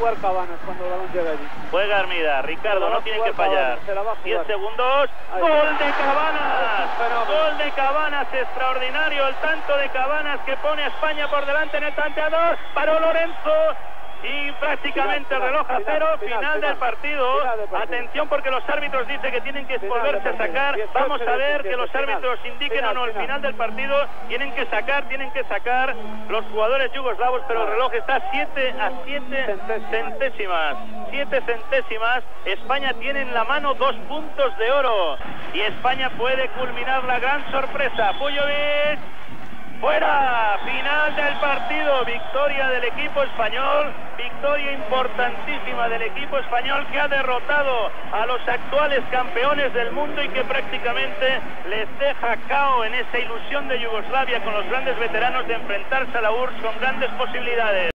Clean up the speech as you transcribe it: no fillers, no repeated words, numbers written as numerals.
jugar Cabanas cuando el balón llegue allí. Juega Armida, Ricardo, no tiene que fallar. 10 segundos. ¡Gol de Cabanas! ¡Gol de Cabanas! Extraordinario el tanto de Cabanas que pone a España por delante en el tanteador. Paró Lorenzo. Y prácticamente el reloj a cero, final del partido. Atención porque los árbitros dicen que tienen que volverse a sacar. Vamos a ver que los árbitros indiquen o no el final del partido. Tienen que sacar los jugadores yugoslavos, pero el reloj está 7 a 7 centésimas. 7 centésimas. España tiene en la mano 2 puntos de oro. Y España puede culminar la gran sorpresa. Pujovic. ¡Fuera! Final del partido, victoria del equipo español, victoria importantísima del equipo español que ha derrotado a los actuales campeones del mundo y que prácticamente les deja cao en esa ilusión de Yugoslavia con los grandes veteranos de enfrentarse a la URSS con grandes posibilidades.